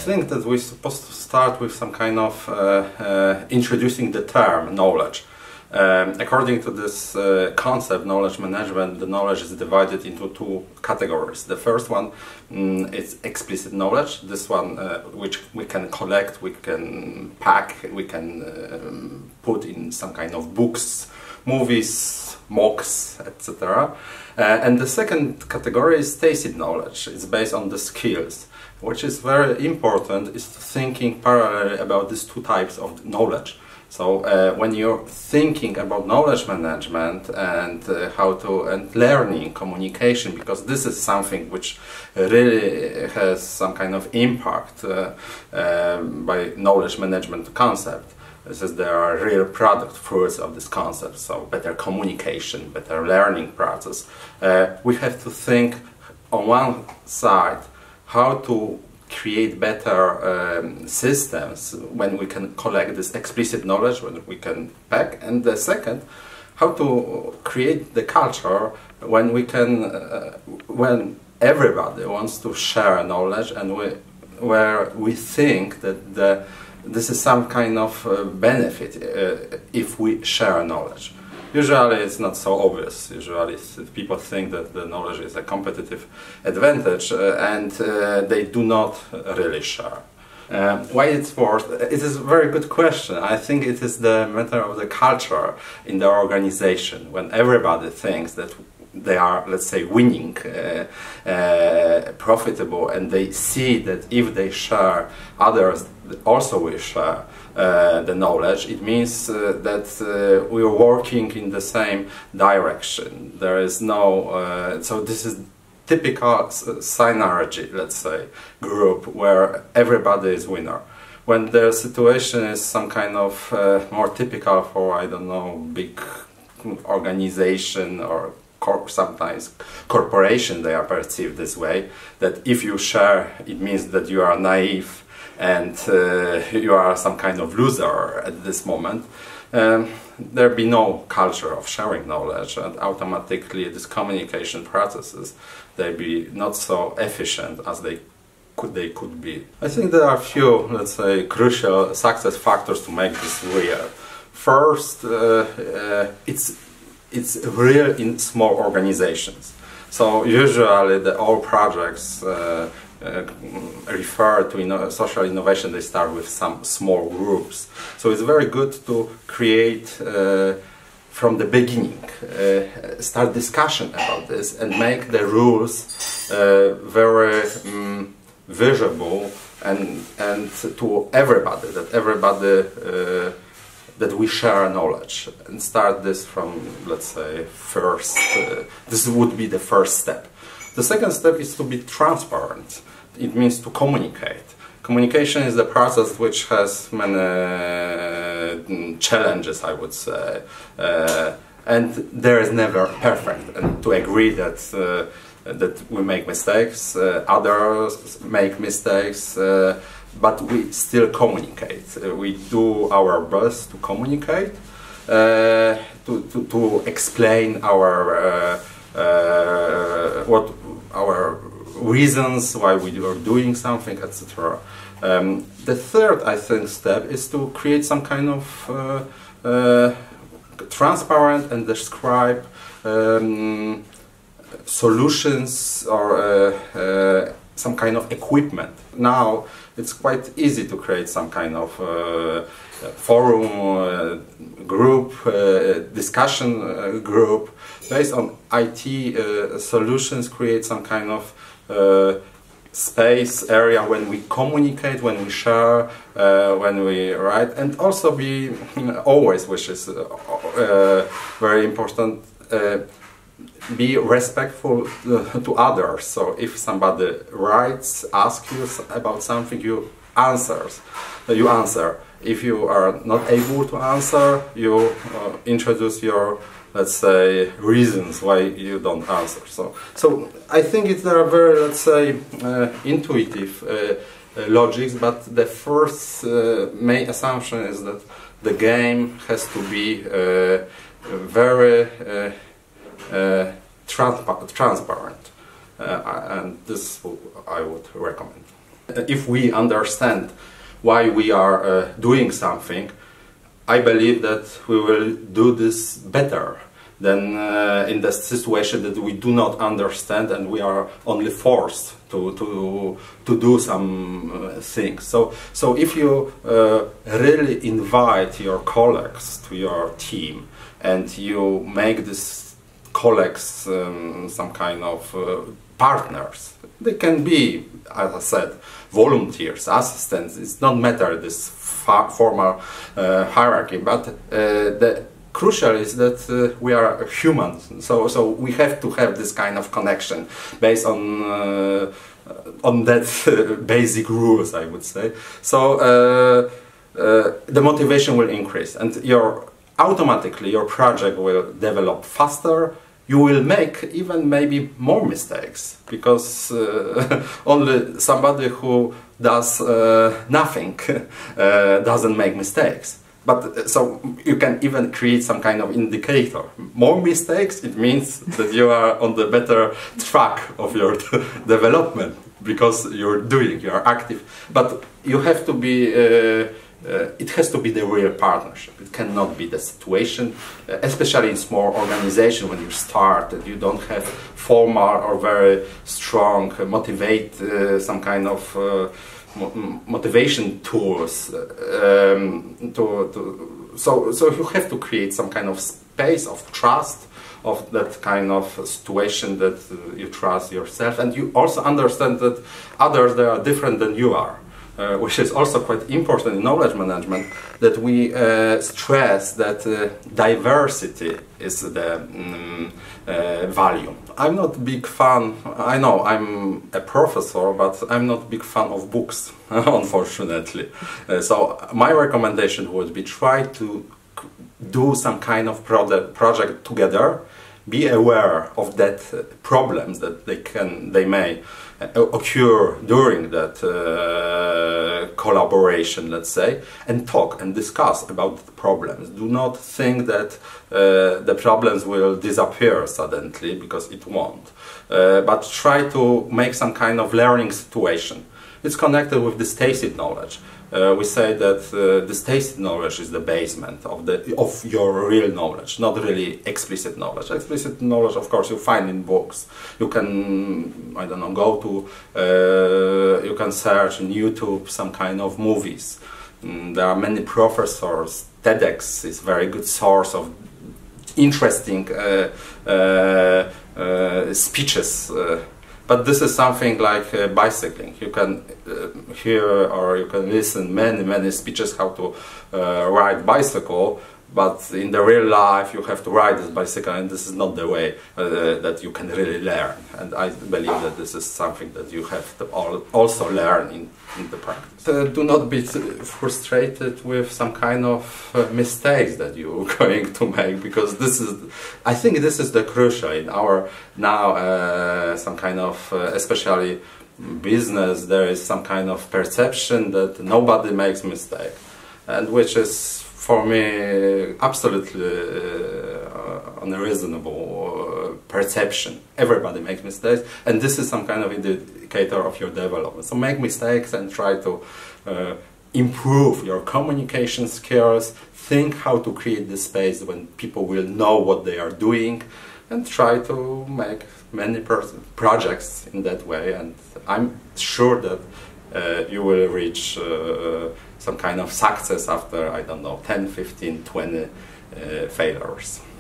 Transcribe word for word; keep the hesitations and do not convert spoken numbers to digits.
think that we're supposed to start with some kind of uh, uh, introducing the term knowledge. Um, according to this uh, concept, knowledge management, the knowledge is divided into two categories. The first one mm, is explicit knowledge. This one, uh, which we can collect, we can pack, we can um, put in some kind of books, movies, MOOCs, et cetera. Uh, and the second category is tacit knowledge. It's based on the skills. Which is very important is thinking parallelly about these two types of knowledge. So uh, when you're thinking about knowledge management and uh, how to and learning communication, because this is something which really has some kind of impact uh, um, by knowledge management concept. This is there are real product fruits of this concept. So better communication, better learning process. Uh, we have to think on one side how to create better um, systems when we can collect this explicit knowledge, when we can pack, and the second, how to create the culture when we can, uh, when everybody wants to share knowledge and we, where we think that the, this is some kind of uh, benefit uh, if we share knowledge. Usually it's not so obvious. Usually people think that the knowledge is a competitive advantage uh, and uh, they do not really share. Uh, why it's worth? It is a very good question. I think it is the matter of the culture in the organization when everybody thinks that they are, let's say, winning, uh, uh, profitable, and they see that if they share, others also will share uh, the knowledge. It means uh, that uh, we are working in the same direction. There is no, uh, so this is typical synergy, let's say, group where everybody is winner. When the situation is some kind of uh, more typical for, I don't know, big organization or Corp sometimes corporation, they are perceived this way, that if you share, it means that you are naive and uh, you are some kind of loser at this moment. Um, there be no culture of sharing knowledge, and automatically these communication processes, they be not so efficient as they could, they could be. I think there are a few, let's say, crucial success factors to make this real. First, uh, uh, it's It's real in small organizations. So usually the all projects uh, uh, refer to inno social innovation, they start with some small groups. So it's very good to create uh, from the beginning, uh, start discussion about this and make the rules uh, very um, visible and, and to everybody, that everybody uh, that we share knowledge and start this from, let's say, first, uh, this would be the first step. The second step is to be transparent. It means to communicate. Communication is the process which has many uh, challenges, I would say, uh, and there is never perfect. And to agree that uh, that we make mistakes, uh, others make mistakes, uh, but we still communicate. Uh, we do our best to communicate, uh, to, to, to explain our uh, uh, what our reasons why we are doing something, et cetera. Um, the third, I think, step is to create some kind of uh, uh, transparent and describe um, solutions or uh, uh, some kind of equipment. Now it's quite easy to create some kind of uh, forum uh, group, uh, discussion uh, group based on I T uh, solutions, create some kind of uh, space area when we communicate, when we share, uh, when we write, and also be always, which is uh, uh, very important, uh, be respectful uh, to others. So if somebody writes, asks you about something, you answers, uh, you answer. If you are not able to answer, you uh, introduce your, let's say, reasons why you don't answer. So, so I think it's there are very, let's say, uh, intuitive uh, uh, logics, but the first uh, main assumption is that the game has to be uh, very uh, uh, transpa transparent, uh, and this I would recommend. If we understand why we are uh, doing something, I believe that we will do this better than uh, in the situation that we do not understand and we are only forced to, to, to do some uh, things. So, so if you uh, really invite your colleagues to your team and you make these colleagues um, some kind of uh, partners, they can be, as I said, volunteers, assistants. It's not matter this formal uh, hierarchy, but uh, the crucial is that uh, we are humans, so so we have to have this kind of connection based on uh, on that uh, basic rules, I would say. So uh, uh, the motivation will increase, and your automatically your project will develop faster. You will make even maybe more mistakes, because uh, only somebody who does uh, nothing uh, doesn't make mistakes. But uh, so you can even create some kind of indicator. More mistakes, it means that you are on the better track of your development, because you're doing, you're active. But you have to be uh, Uh, it has to be the real partnership. It cannot be the situation, uh, especially in small organization when you start, that you don't have formal or very strong uh, motivate, uh, some kind of uh, mo motivation tools. Uh, um, to, to, so, so you have to create some kind of space of trust, of that kind of situation that uh, you trust yourself, and you also understand that others, they are different than you are. Uh, which is also quite important in knowledge management, that we uh, stress that uh, diversity is the um, uh, value. I'm not a big fan, I know I'm a professor, but I'm not a big fan of books, unfortunately. Uh, so my recommendation would be try to do some kind of project, project together, be aware of that uh, problems that they can, they may uh, occur during that uh, collaboration, let's say, and talk and discuss about the problems. Do not think that uh, the problems will disappear suddenly, because it won't. Uh, but try to make some kind of learning situation. It's connected with this tacit knowledge. Uh, we say that uh, this tacit knowledge is the basement of the of your real knowledge, not really explicit knowledge. Explicit knowledge, of course, you find in books. You can, I don't know, go to, uh, you can search in YouTube some kind of movies. Mm, there are many professors. TEDx is a very good source of interesting uh, uh, uh, speeches. Uh, But this is something like uh, bicycling. You can uh, hear or you can listen many, many speeches how to uh, ride bicycle, but in the real life you have to ride this bicycle, and this is not the way uh, that you can really learn. And I believe that this is something that you have to al also learn in, in the practice. Uh, do not be frustrated with some kind of uh, mistakes that you're going to make, because this is, I think this is the crucial in our now uh, some kind of, uh, especially business, there is some kind of perception that nobody makes mistake, and which is for me absolutely uh, unreasonable uh, perception. Everybody makes mistakes, and this is some kind of indicator of your development. So make mistakes and try to uh, improve your communication skills, think how to create the space when people will know what they are doing, and try to make many projects in that way. And I'm sure that uh, you will reach uh, some kind of success after, I don't know, ten, fifteen, twenty uh, failures.